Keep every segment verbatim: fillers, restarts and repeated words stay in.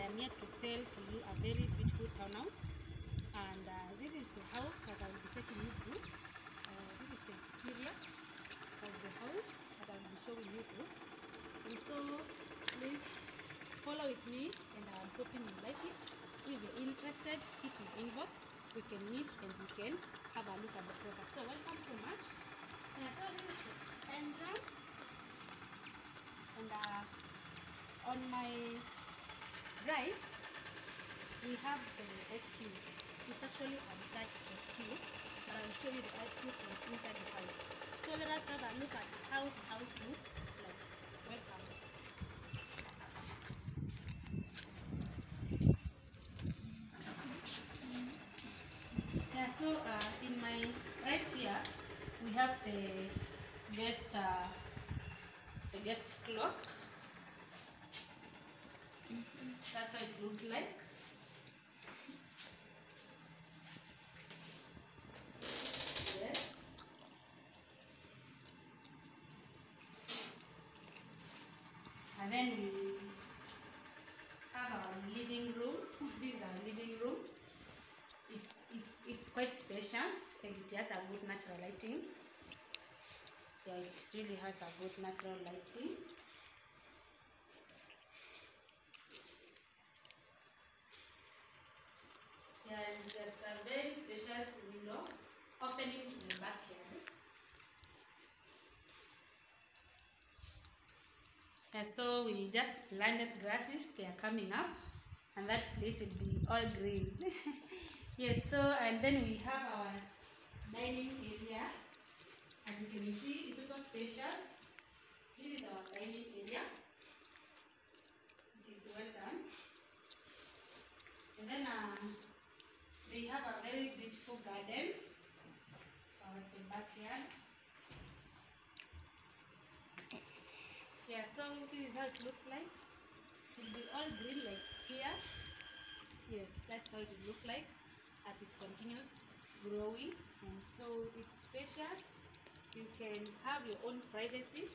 am here to sell to you a very beautiful townhouse, and uh, this is the house that I will be taking you through. Uh, this is the exterior of the house that I will be showing you through. And so please follow with me, and I'm hoping you like it. If you're interested, hit my inbox. We can meet and we can have a look at the product. So welcome so much. Yeah, so this is the entrance, and uh, on my right we have the S Q. It's actually a detached S Q, but I will show you the S Q from inside the house. So let us have a look at how the house looks like. Welcome. Yeah, so uh, in my right here we have the guest uh, the guest clock. That's how it looks like. Yes. And then we have our living room. This is our living room. It's it's it's quite spacious, and it has a good natural lighting. Yeah, it really has a good natural lighting. Yeah, and there's a very spacious window opening to the backyard. Yeah, so we just planted grasses, they are coming up, and that place will be all green. Yes, so and then we have our dining area. As you can see, it's also spacious. This is our dining area. It is well done. And then um, we have a very beautiful garden at the backyard. Yeah, so this is how it looks like. It will be all green like here. Yes, that's how it will look like as it continues growing. And so it's spacious. You can have your own privacy.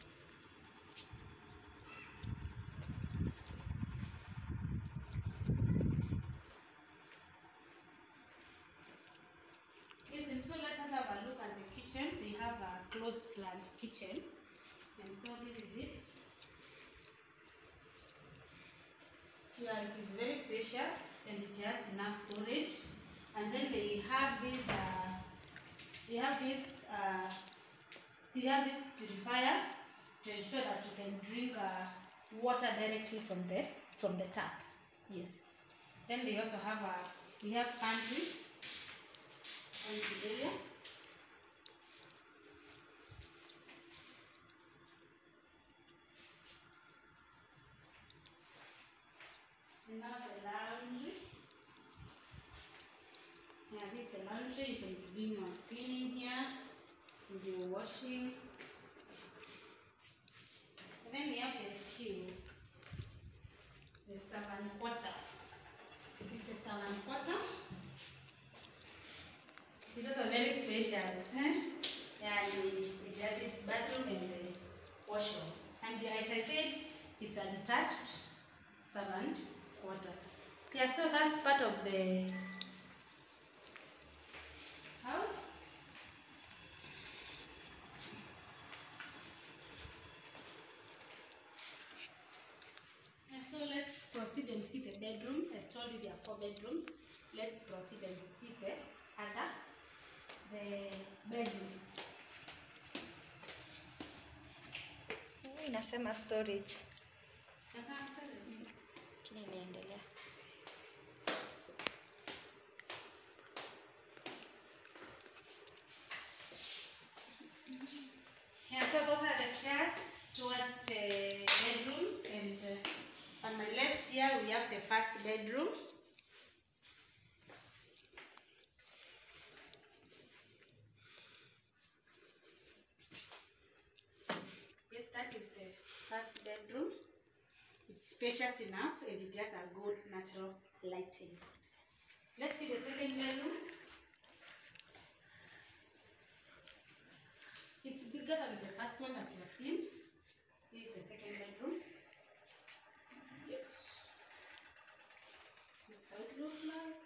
Yes, and so let us have a look at the kitchen. They have a closed plan kitchen. And so this is it. Yeah, it is very spacious and it has enough storage. And then they have this uh, they have this uh, they have this purifier to ensure that you can drink uh, water directly from the from the tap. Yes. Then they also have a we have pantry in the area. And now the laundry. Yeah, this is the laundry. You can be doing your cleaning here, and your washing. And then we have the S Q, the servant quarter. This is the servant quarter. It is also very spacious. Eh? Yeah, and it has its bathroom and the washroom. And as I said, it's a detached servant quarter. Yeah, so that's part of the house. And so let's proceed and see the bedrooms. I told you there are four bedrooms. Let's proceed and see the other the bedrooms. Inasema storage. Nasema storage. Kile inaendelea. Yeah, so those are the stairs towards the bedrooms, and uh, on my left here we have the first bedroom. Yes, that is the first bedroom. It's spacious enough and it has a good natural lighting. Let's see the second bedroom. It's bigger than the first one that you have seen. This is the second bedroom. Yes. looks like.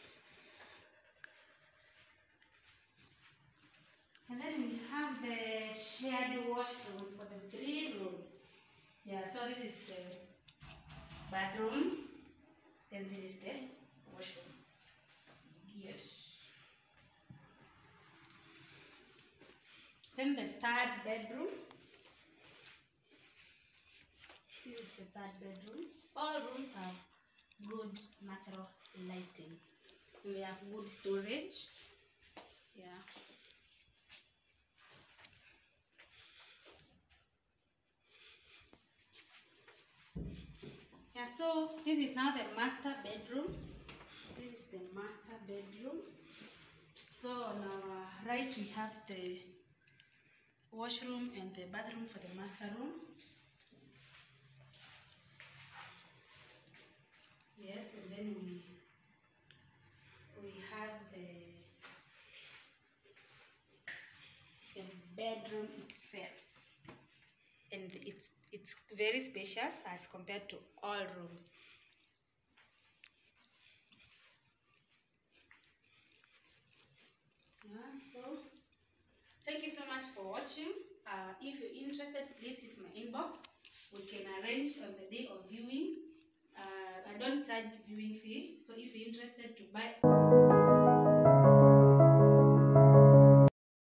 And then we have the shared washroom for the three rooms. Yeah, so this is the bathroom, then this is the washroom. Yes. Then the third bedroom. This is the third bedroom. All rooms have good natural lighting. We have good storage. Yeah. Yeah, so this is now the master bedroom. This is the master bedroom. So on our right we have the washroom and the bathroom for the master room. Yes, and then we we have the the bedroom itself, and it's it's very spacious as compared to all rooms. Yeah, so thank you so much for watching. Uh, if you're interested, please hit my inbox. We can arrange on the day of viewing. Uh, I don't charge viewing fee, so if you're interested to buy